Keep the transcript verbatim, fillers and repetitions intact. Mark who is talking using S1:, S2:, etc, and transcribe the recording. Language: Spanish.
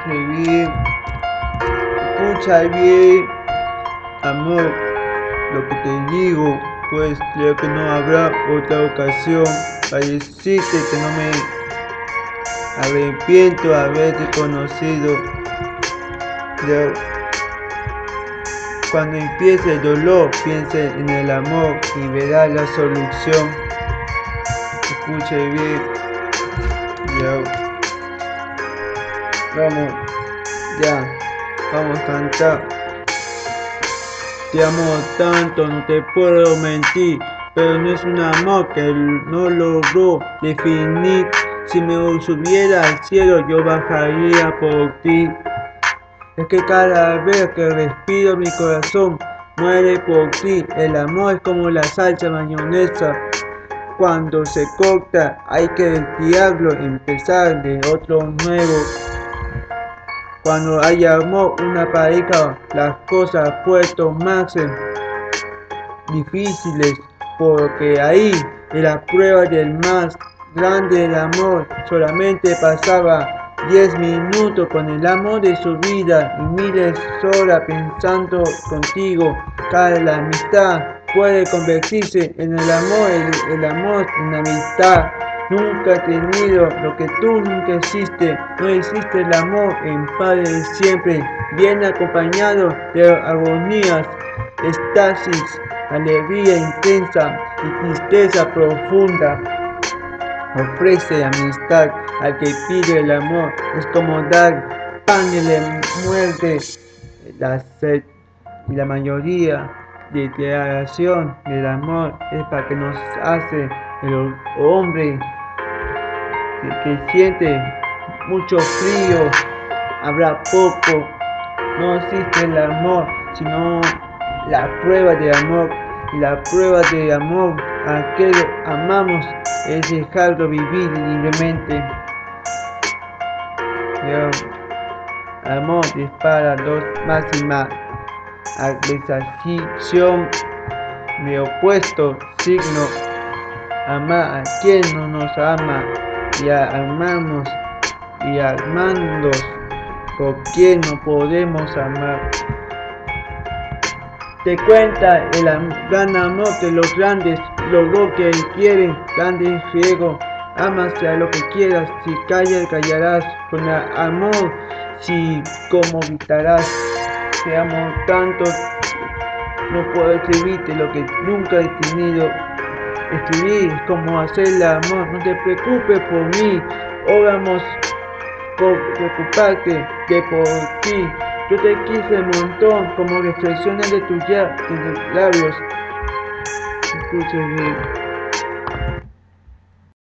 S1: escribir. Escucha bien, amor, lo que te digo, pues creo que no habrá otra ocasión para decirte que no me arrepiento de haberte conocido. Pero cuando empiece el dolor, piensa en el amor y verás la solución. Escuche bien. Ya. Vamos, ya, vamos a cantar. Te amo tanto, no te puedo mentir, pero no es un amor que no logró definir. Si me subiera al cielo, yo bajaría por ti. Es que cada vez que respiro mi corazón muere por ti. El amor es como la salsa mayonesa. Cuando se corta hay que retirarlo y empezar de otro nuevo. Cuando hay amor, una pareja, las cosas puesto más difíciles, porque ahí en la prueba del más grande del amor solamente pasaba diez minutos con el amor de su vida y miles horas pensando contigo. Cada la amistad puede convertirse en el amor, el, el amor en la amistad. Nunca he tenido lo que tú nunca hiciste. No existe el amor en paz de siempre, bien acompañado de agonías, estasis, alegría intensa y tristeza profunda. Ofrece amistad al que pide el amor, es como dar pan y le muerde la sed. Y la mayoría de declaración del amor es para que nos hace el hombre que, que siente mucho frío, habrá poco. No existe el amor, sino la prueba de amor. Y la prueba de amor a que amamos es dejarlo vivir libremente. Yo, amor dispara dos máximas. Adversación de opuesto signo. Amar a quien no nos ama y amamos y amándonos por quien no podemos amar. Te cuenta el gran amor que los grandes logró que quieren, grande ciego. Amase a lo que quieras, si callas callarás, con amor si como gritarás. Te amo tanto, no puedo escribirte lo que nunca he tenido. Escribir es como hacer el amor, no te preocupes por mí, oramos por preocuparte de por ti. Yo te quise un montón, como reflexiones de tus labios. Escuche bien.